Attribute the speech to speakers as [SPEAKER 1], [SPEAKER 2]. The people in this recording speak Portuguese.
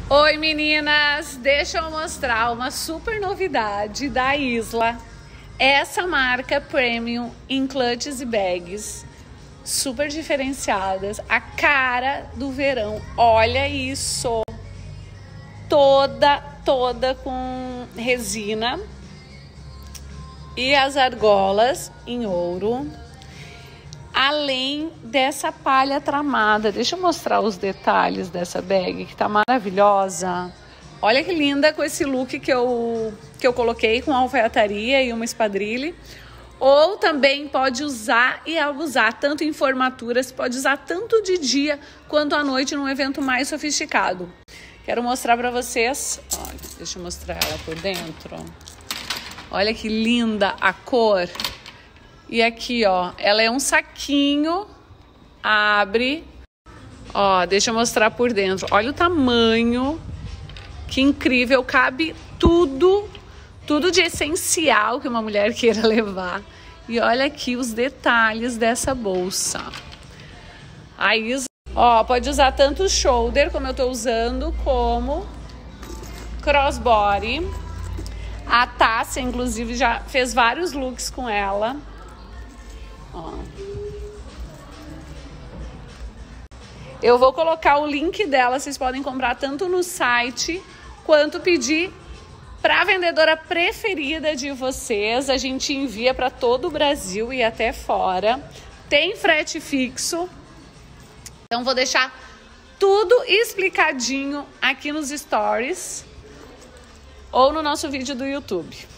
[SPEAKER 1] Oi meninas, deixa eu mostrar uma super novidade da Isla. Essa marca Premium em clutches e bags, super diferenciadas, a cara do verão. Olha isso, toda com resina e as argolas em ouro. Além dessa palha tramada, deixa eu mostrar os detalhes dessa bag que tá maravilhosa. Olha que linda com esse look que eu coloquei com alfaiataria e uma espadrilha. Ou também pode usar e abusar, tanto em formaturas, pode usar tanto de dia quanto à noite num evento mais sofisticado. Quero mostrar pra vocês, olha, deixa eu mostrar ela por dentro. Olha que linda a cor. E aqui, ó, ela é um saquinho, abre, ó, deixa eu mostrar por dentro. Olha o tamanho, que incrível, cabe tudo de essencial que uma mulher queira levar. E olha aqui os detalhes dessa bolsa. A Isla, ó, pode usar tanto shoulder, como eu tô usando, como crossbody. A Tássia, inclusive, já fez vários looks com ela. Ó. Eu vou colocar o link dela, vocês podem comprar tanto no site quanto pedir para a vendedora preferida de vocês. A gente envia para todo o Brasil e até fora. Tem frete fixo. Então vou deixar tudo explicadinho aqui nos stories ou no nosso vídeo do YouTube.